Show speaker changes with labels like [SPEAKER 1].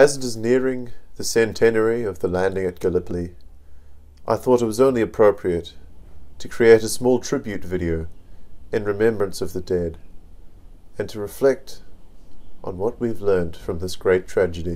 [SPEAKER 1] As it is nearing the centenary of the landing at Gallipoli, I thought it was only appropriate to create a small tribute video in remembrance of the dead, and to reflect on what we've learned from this great tragedy.